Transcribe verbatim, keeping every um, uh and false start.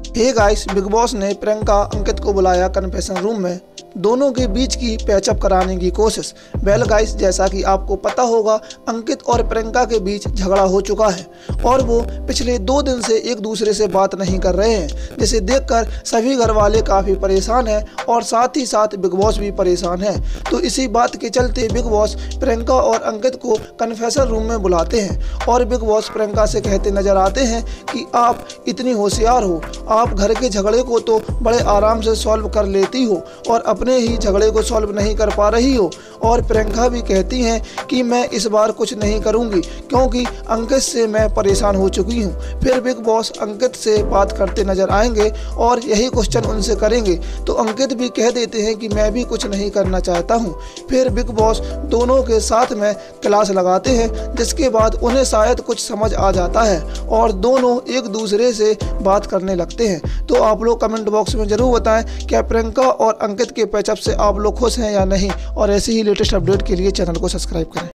Hey guys, big boss ने प्रियंका अंकित को बुलाया कन्फेशन रूम में, दोनों के बीच की पैचअप कराने की कोशिश। वेल गाइस, जैसा कि आपको पता होगा, अंकित और प्रियंका के बीच झगड़ा हो चुका है और वो पिछले दो दिन से एक दूसरे से बात नहीं कर रहे हैं, जिसे देखकर सभी घर वाले काफ़ी परेशान हैं और साथ ही साथ बिग बॉस भी परेशान है। तो इसी बात के चलते बिग बॉस प्रियंका और अंकित को कन्फेशन रूम में बुलाते हैं और बिग बॉस प्रियंका से कहते नजर आते हैं कि आप इतनी होशियार हो, आप घर के झगड़े को तो बड़े आराम से सॉल्व कर लेती हो और अपने ही झगड़े को सॉल्व नहीं कर पा रही हो। और प्रियंका भी कहती हैं कि मैं इस बार कुछ नहीं करूंगी क्योंकि अंकित से मैं परेशान हो चुकी हूं। फिर बिग बॉस अंकित से बात करते नजर आएंगे और यही क्वेश्चन उनसे करेंगे, तो अंकित भी कह देते हैं कि मैं भी कुछ नहीं करना चाहता हूं। फिर बिग बॉस दोनों के साथ में क्लास लगाते हैं, जिसके बाद उन्हें शायद कुछ समझ आ जाता है और दोनों एक दूसरे से बात करने लगते हैं। तो आप लोग कमेंट बॉक्स में जरूर बताएं, क्या प्रियंका और अंकित के पैचअप से आप लोग खुश हैं या नहीं, और ऐसे ही लेटेस्ट अपडेट के लिए चैनल को सब्सक्राइब करें।